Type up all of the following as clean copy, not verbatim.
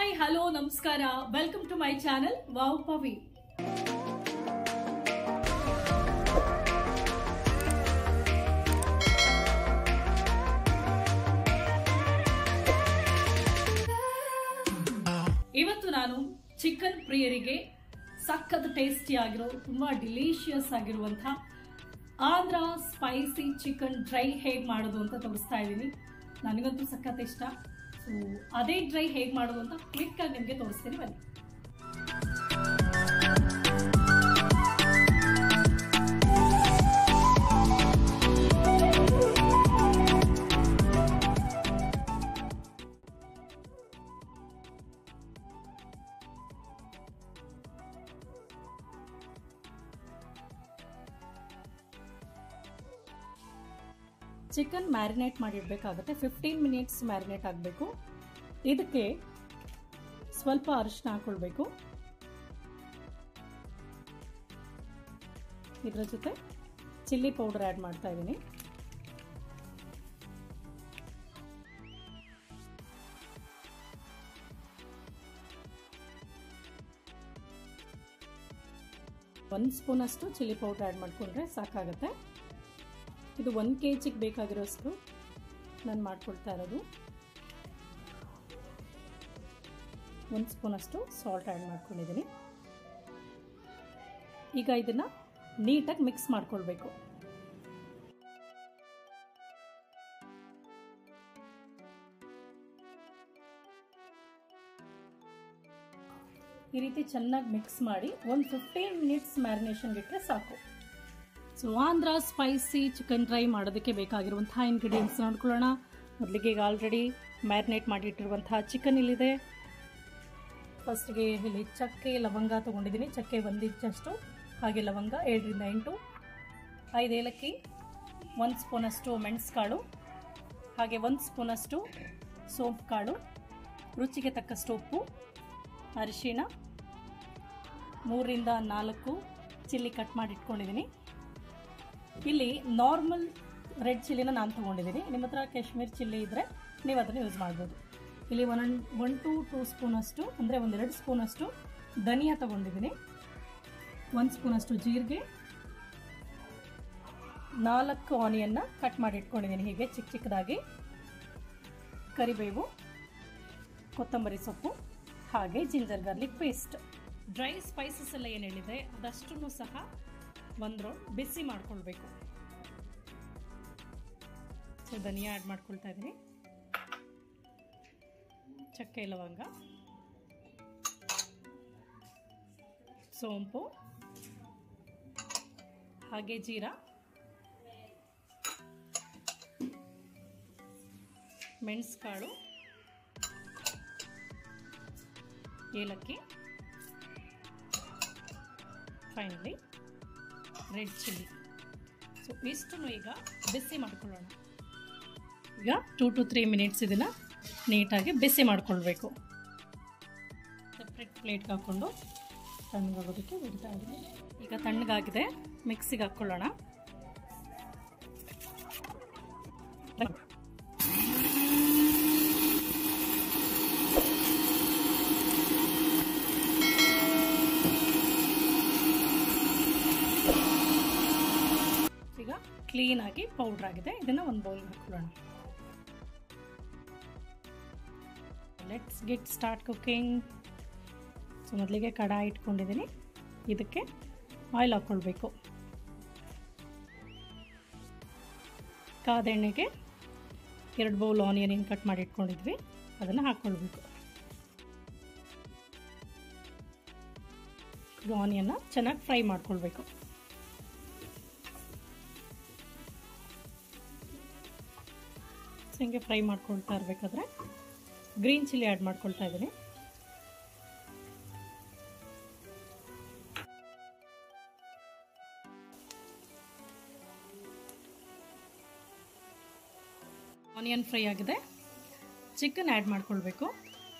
Hi hello ನಮಸ್ಕಾರ welcome to my channel wowpavi. ಇವತ್ತು ನಾನು ಚಿಕನ್ ಪ್ರಿಯರಿಗೆ ಸಖತ್ ಟೇಸ್ಟಿ ಆಗಿರೋ ತುಂಬಾ ಡಿಲಿಷಿಯಸ್ ಆಗಿರುವಂತಹ ಆಂಧ್ರ ಸ್ಪೈಸಿ ಚಿಕನ್ ಡ್ರೈ ಹೇಗೆ ಮಾಡೋದು ಅಂತ ತೋರಿಸ್ತಾ ಇದ್ದೀನಿ. ನನಗಂತೂ ಸಖತ್ ಇಷ್ಟ. ಸೊ ಅದೇ ಡ್ರೈ ಹೇಗೆ ಮಾಡೋದು ಅಂತ ಕ್ವಿಕ್ ಆಗಿ ನಿಮಗೆ ತೋರಿಸ್ತೀನಿ ಬನ್ನಿ. ಚಿಕನ್ ಮ್ಯಾರಿನೇಟ್ ಮಾಡಿಡಬೇಕಾಗುತ್ತೆ. 15 ಮಿನಿಟ್ಸ್ ಮ್ಯಾರಿನೇಟ್ ಆಗಬೇಕು. ಇದಕ್ಕೆ ಸ್ವಲ್ಪ ಅರಿಶಿನ ಹಾಕೊಳ್ಬೇಕು. ಇದರ ಜೊತೆ ಚಿಲ್ಲಿ ಪೌಡರ್ ಆ್ಯಡ್ ಮಾಡ್ತಾ ಇದ್ದೀನಿ. ಒಂದು ಸ್ಪೂನ್ ಅಷ್ಟು ಚಿಲ್ಲಿ ಪೌಡರ್ ಆ್ಯಡ್ ಮಾಡಿಕೊಂಡ್ರೆ ಸಾಕಾಗುತ್ತೆ. ಇದು 1 kg ಬೇಕಾಗಿರೋಷ್ಟು ನಾನು ಮಾಡ್ಕೊಳ್ತಾ ಇರೋದು. 1 ಸ್ಪೂನ್ ಅಷ್ಟು ಸಾಲ್ಟ್ ಆ್ಯಡ್ ಮಾಡ್ಕೊಂಡಿದ್ದೀನಿ. ಈಗ ಇದನ್ನು ನೀಟಾಗಿ ಮಿಕ್ಸ್ ಮಾಡ್ಕೊಳ್ಬೇಕು. ಈ ರೀತಿ ಚೆನ್ನಾಗಿ ಮಿಕ್ಸ್ ಮಾಡಿ ಒಂದು 15 ಮಿನಿಟ್ಸ್ ಮ್ಯಾರಿನೇಷನ್ಗೆ ಇಟ್ಟರೆ ಸಾಕು. So Andhra spicy chicken dry ಮಾಡೋದಕ್ಕೆ ಬೇಕಾಗಿರುವಂತಹ ಇಂಗ್ರೀಡಿಯೆಂಟ್ಸ್ ನೋಡ್ಕೊಳ್ಳೋಣ. ಮೊದಲಿಗೆ ಈಗ ಆಲ್ರೆಡಿ ಮ್ಯಾರಿನೇಟ್ ಮಾಡಿಟ್ಟಿರುವಂತಹ ಚಿಕನ್ ಇಲ್ಲಿದೆ. ಫಸ್ಟ್ಗೆ ಇಲ್ಲಿ ಚಕ್ಕೆ ಲವಂಗ ತೊಗೊಂಡಿದ್ದೀನಿ. ಚಕ್ಕೆ 1 ಇಂಚಷ್ಟು, ಹಾಗೆ ಲವಂಗ 7 ರಿಂದ 8, 5 ಏಲಕ್ಕಿ, 1 ಸ್ಪೂನಷ್ಟು ಮೆಣಸುಕಾಳು, ಹಾಗೆ 1 ಸ್ಪೂನಷ್ಟು ಸೋಂಪು ಕಾಳು, ರುಚಿಗೆ ತಕ್ಕಷ್ಟು ಉಪ್ಪು, ಅರಿಶಿಣ, 3 ರಿಂದ 4 ಚಿಲ್ಲಿ ಕಟ್ ಮಾಡಿ ಇಟ್ಕೊಂಡಿದ್ದೀನಿ. ಇಲ್ಲಿ ನಾರ್ಮಲ್ ರೆಡ್ ಚಿಲ್ಲಿನ ನಾನು ತೊಗೊಂಡಿದ್ದೀನಿ. ನಿಮ್ಮ ಹತ್ರ ಕಾಶ್ಮೀರ್ ಚಿಲ್ಲಿ ಇದ್ದರೆ ನೀವು ಅದನ್ನು ಯೂಸ್ ಮಾಡ್ಬೋದು. ಇಲ್ಲಿ 1 to 2 ಸ್ಪೂನಷ್ಟು ಅಂದರೆ 1-2 ಸ್ಪೂನಷ್ಟು ಧನಿಯಾ ತೊಗೊಂಡಿದ್ದೀನಿ. 1 ಸ್ಪೂನಷ್ಟು ಜೀರಿಗೆ, 4 ಆನಿಯನ್ನ ಕಟ್ ಮಾಡಿ ಇಟ್ಕೊಂಡಿದ್ದೀನಿ ಹೀಗೆ ಚಿಕ್ಕ ಚಿಕ್ಕದಾಗಿ, ಕರಿಬೇವು, ಕೊತ್ತಂಬರಿ ಸೊಪ್ಪು, ಹಾಗೆ ginger garlic paste. Dry spices ಎಲ್ಲ ಏನು ಹೇಳಿದೆ ಅದಷ್ಟನ್ನು ಸಹ ಒಂದು ರೌಂಡ್ ಬಿಸಿ ಮಾಡ್ಕೊಳ್ಬೇಕು. ಸೊ ಧನಿಯಾ ಆ್ಯಡ್ ಮಾಡ್ಕೊಳ್ತಾ ಇದ್ದೀನಿ, ಚಕ್ಕೆ ಲವಂಗ, ಸೋಂಪು, ಹಾಗೆ ಜೀರಾ, ಮೆಣಸುಕಾಳು, ಏಲಕ್ಕಿ, ಫೈನಲಿ ರೆಡ್ ಚಿಲ್ಲಿ. ಸೊ ಇಷ್ಟನ್ನು ಈಗ ಬಿಸಿ ಮಾಡ್ಕೊಳ್ಳೋಣ. ಈಗ 2 to 3 ಮಿನಿಟ್ಸ್ ಇದನ್ನು ನೀಟಾಗಿ ಬಿಸಿ ಮಾಡ್ಕೊಳ್ಬೇಕು. ಸಪ್ರೇಟ್ ಪ್ಲೇಟ್ಗೆ ಹಾಕ್ಕೊಂಡು ತಣ್ಣಗಾಗೋದಕ್ಕೆ ಬಿಡ್ತಾ ಇದ್ದೀನಿ. ಈಗ ತಣ್ಣಗಾಗಿದೆ, ಮಿಕ್ಸಿಗೆ ಹಾಕ್ಕೊಳ್ಳೋಣ. ಈಗ ಕ್ಲೀನ್ ಆಗಿ ಪೌಡರ್ ಆಗಿದೆ. ಇದನ್ನು ಒಂದು ಬೌಲ್ಗೆ ಹಾಕೊಳ್ಳೋಣ. Let's get start cooking. So ಮೊದಲಿಗೆ ಕಡಾಯಿ ಇಟ್ಕೊಂಡಿದ್ದೀನಿ. ಇದಕ್ಕೆ ಆಯಿಲ್ ಹಾಕ್ಕೊಳ್ಬೇಕು. ಕಾದ ಎಣ್ಣೆಗೆ 2 ಬೌಲ್ ಆನಿಯನ್ ಏನು ಕಟ್ ಮಾಡಿ ಇಟ್ಕೊಂಡಿದ್ವಿ ಅದನ್ನು ಹಾಕ್ಕೊಳ್ಬೇಕು. ಆನಿಯನ್ನ ಚೆನ್ನಾಗಿ ಫ್ರೈ ಮಾಡ್ಕೊಳ್ಬೇಕು. ಹಿಂಗೆ ಫ್ರೈ ಮಾಡ್ಕೊಳ್ತಾ ಇರಬೇಕಾದ್ರೆ ಗ್ರೀನ್ ಚಿಲ್ಲಿ ಆ್ಯಡ್ ಮಾಡ್ಕೊಳ್ತಾ ಇದ್ದೀನಿ. ಆನಿಯನ್ ಫ್ರೈ ಆಗಿದೆ, ಚಿಕನ್ ಆ್ಯಡ್ ಮಾಡ್ಕೊಳ್ಬೇಕು.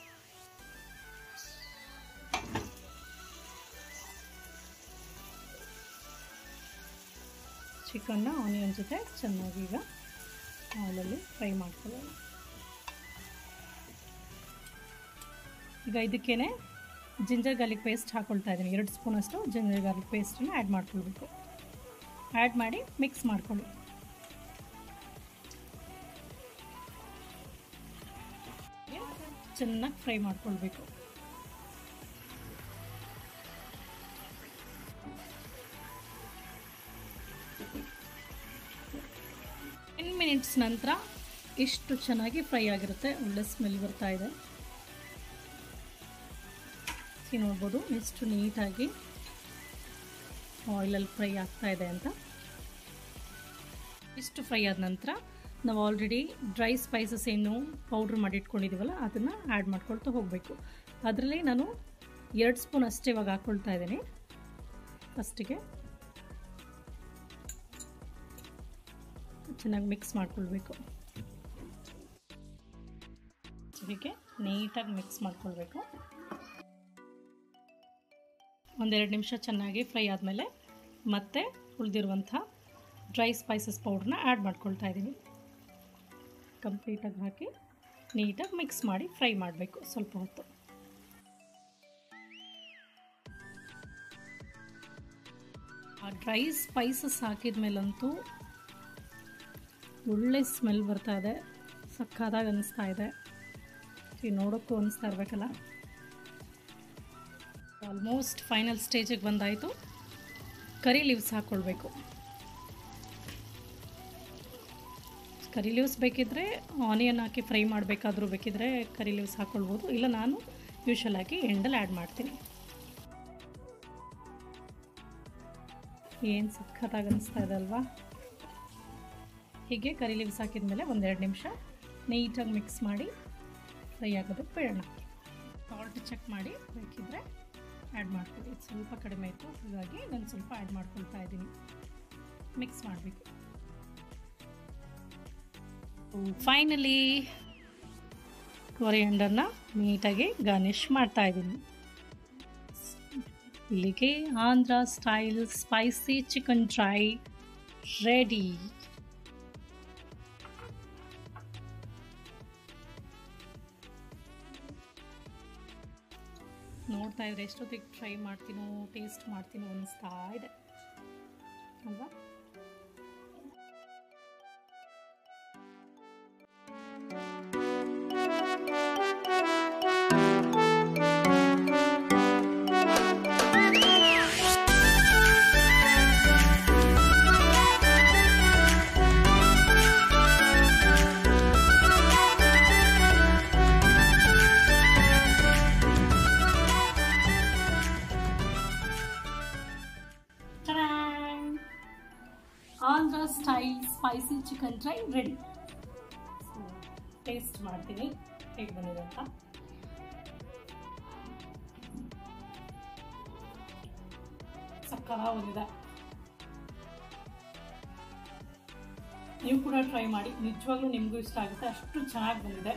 ಚಿಕನ್ನ ಆನಿಯನ್ ಜೊತೆ ಚೆನ್ನಾಗಿ ಈಗ ಆಯಿಲಲ್ಲಿ ಫ್ರೈ ಮಾಡ್ಕೊಳ್ಳೋಣ. ಈಗ ಇದಕ್ಕೇನೆ ಜಿಂಜರ್ ಗಾರ್ಲಿಕ್ ಪೇಸ್ಟ್ ಹಾಕ್ಕೊಳ್ತಾ ಇದ್ದೀನಿ. 2 ಸ್ಪೂನಷ್ಟು ಜಿಂಜರ್ ಗಾರ್ಲಿಕ್ ಪೇಸ್ಟನ್ನು ಆ್ಯಡ್ ಮಾಡ್ಕೊಳ್ಬೇಕು. ಆ್ಯಡ್ ಮಾಡಿ ಮಿಕ್ಸ್ ಮಾಡ್ಕೊಳ್ಳಿ. ಚೆನ್ನಾಗಿ ಫ್ರೈ ಮಾಡ್ಕೊಳ್ಬೇಕು. ಮಿನಿಟ್ಸ್ ನಂತರ ಇಷ್ಟು ಚೆನ್ನಾಗಿ ಫ್ರೈ ಆಗಿರುತ್ತೆ. ಒಳ್ಳೆ ಸ್ಮೆಲ್ ಬರ್ತಾ ಇದೆ. ನೋಡ್ಬೋದು ಎಷ್ಟು ನೀಟಾಗಿ ಆಯಿಲಲ್ಲಿ ಫ್ರೈ ಆಗ್ತಾ ಇದೆ ಅಂತ. ಇಷ್ಟು ಫ್ರೈ ಆದ ನಂತರ ನಾವು ಆಲ್ರೆಡಿ ಡ್ರೈ ಸ್ಪೈಸಸ್ ಏನು ಪೌಡ್ರ್ ಮಾಡಿ ಇಟ್ಕೊಂಡಿದ್ದೀವಲ್ಲ ಅದನ್ನು ಆ್ಯಡ್ ಮಾಡ್ಕೊಳ್ತಾ ಹೋಗಬೇಕು. ಅದರಲ್ಲಿ ನಾನು 2 ಸ್ಪೂನ್ ಅಷ್ಟೇ ಇವಾಗ ಹಾಕ್ಕೊಳ್ತಾ ಇದ್ದೀನಿ. ಫಸ್ಟಿಗೆ ಚೆನ್ನಾಗಿ ಮಿಕ್ಸ್ ಮಾಡ್ಕೊಳ್ಬೇಕು. ಹೀಗೆ ನೀಟಾಗಿ ಮಿಕ್ಸ್ ಮಾಡ್ಕೊಳ್ಬೇಕು. 1-2 ನಿಮಿಷ ಚೆನ್ನಾಗಿ ಫ್ರೈ ಆದಮೇಲೆ ಮತ್ತೆ ಉಳಿದಿರುವಂಥ ಡ್ರೈ ಸ್ಪೈಸಸ್ ಪೌಡ್ರನ್ನ ಆ್ಯಡ್ ಮಾಡ್ಕೊಳ್ತಾ ಇದ್ದೀನಿ. ಕಂಪ್ಲೀಟಾಗಿ ಹಾಕಿ ನೀಟಾಗಿ ಮಿಕ್ಸ್ ಮಾಡಿ ಫ್ರೈ ಮಾಡಬೇಕು ಸ್ವಲ್ಪ ಹೊತ್ತು. ಆ ಡ್ರೈ ಸ್ಪೈಸಸ್ ಹಾಕಿದ ಮೇಲಂತೂ ಒಳ್ಳೆ ಸ್ಮೆಲ್ ಬರ್ತಾ ಇದೆ. ಸಕ್ಕತ್ತಾಗಿ ಅನ್ನಿಸ್ತಾ ಇದೆ. ನೋಡೋಕ್ಕೂ ಅನ್ನಿಸ್ತಾ ಇರಬೇಕಲ್ಲ. ಆಲ್ಮೋಸ್ಟ್ ಫೈನಲ್ ಸ್ಟೇಜಿಗೆ ಬಂದಾಯಿತು. ಕರಿ ಲೀವ್ಸ್ ಹಾಕ್ಕೊಳ್ಬೇಕು. ಕರಿ ಲೀವ್ಸ್ ಬೇಕಿದ್ದರೆ ಆನಿಯನ್ ಹಾಕಿ ಫ್ರೈ ಮಾಡಬೇಕಾದ್ರೂ ಬೇಕಿದ್ದರೆ ಕರಿ ಲೀವ್ಸ್ ಹಾಕ್ಕೊಳ್ಬೋದು. ಇಲ್ಲ ನಾನು ಯೂಶಲಾಗಿ ಎಂಡಲ್ಲಿ ಆ್ಯಡ್ ಮಾಡ್ತೀನಿ. ಏನು ಸಖತ್ತಾಗಿ ಅನ್ನಿಸ್ತಾ ಇದೆ ಅಲ್ವಾ. ಹೀಗೆ ಕರಿ ಲೀವ್ಸ್ ಹಾಕಿದ ಮೇಲೆ 1-2 ನಿಮಿಷ ನೀಟಾಗಿ ಮಿಕ್ಸ್ ಮಾಡಿ ಫ್ರೈ ಆಗೋದಕ್ಕೆ ಬಿಡೋಣ. ಸಾಲ್ಟ್ ಚೆಕ್ ಮಾಡಿ ಬೇಕಿದ್ದರೆ ಆ್ಯಡ್ ಮಾಡ್ಕೊಳ್ಳಿ. ಸ್ವಲ್ಪ ಕಡಿಮೆ ಇತ್ತು, ಹಾಗಾಗಿ ನಾನು ಸ್ವಲ್ಪ ಆ್ಯಡ್ ಮಾಡ್ಕೊಳ್ತಾ ಇದ್ದೀನಿ. ಮಿಕ್ಸ್ ಮಾಡಬೇಕು. ಫೈನಲಿ ಕೊರಿಯಾಂಡರ್ನ ನೀಟಾಗಿ ಗಾರ್ನಿಷ್ ಮಾಡ್ತಾ ಇದ್ದೀನಿ. ಇಲ್ಲಿಗೆ Andhra style spicy chicken dry ready. ನೋಡ್ತಾ ಇದ್ರೆ ಎಷ್ಟೊತ್ತಿಗೆ ಟ್ರೈ ಮಾಡ್ತೀನೋ ಟೇಸ್ಟ್ ಮಾಡ್ತೀನೋ ಅನ್ನಿಸ್ತಾ ಇದೆ ಅಲ್ವಾ. Andhra style spicy chicken dry ready. Taste ಮಾಡ್ತೀನಿ ಹೇಗೆ ಬಂದಿದೆ ಅಂತ. ಸಕ್ಕತ್ತಾಗಿ ಬಂದಿದೆ. ನೀವು ಕೂಡ ಟ್ರೈ ಮಾಡಿ, ನಿಜವಾಗ್ಲೂ ನಿಮಗೂ ಇಷ್ಟ ಆಗುತ್ತೆ. ಅಷ್ಟು ಚೆನ್ನಾಗಿ ಬಂದಿದೆ.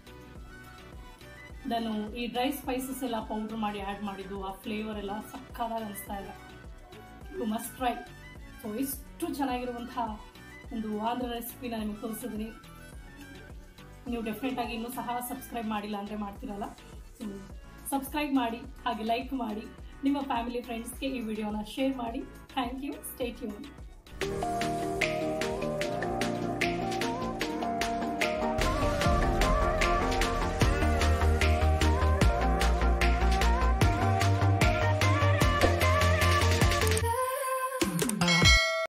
ನಾನು ಈ ಡ್ರೈ ಸ್ಪೈಸಸ್ ಎಲ್ಲ ಪೌಡ್ರ್ ಮಾಡಿ ಆ್ಯಡ್ ಮಾಡಿದ್ದು, ಆ ಫ್ಲೇವರ್ ಎಲ್ಲ ಸಕ್ಕತ್ತಾಗಿ ಅನಿಸ್ತಾ ಇದೆ. You must try. ಸೊ ಇಷ್ಟು ಚೆನ್ನಾಗಿರುವಂತಹ ಒಂದು ಆಂಧ್ರ ರೆಸಿಪಿನ ನಿಮಗೆ ತೋರಿಸಿದ್ದೀನಿ. ನೀವು ಡೆಫಿನೆಟಾಗಿ ಇನ್ನೂ ಸಹ ಸಬ್ಸ್ಕ್ರೈಬ್ ಮಾಡಿಲ್ಲ ಅಂದರೆ ಮಾಡ್ತಿರಲ್ಲ. ಸೊ ಸಬ್ಸ್ಕ್ರೈಬ್ ಮಾಡಿ, ಹಾಗೆ ಲೈಕ್ ಮಾಡಿ, ನಿಮ್ಮ ಫ್ಯಾಮಿಲಿ ಫ್ರೆಂಡ್ಸ್ಗೆ ಈ ವಿಡಿಯೋನ ಶೇರ್ ಮಾಡಿ. Thank you. Stay tune.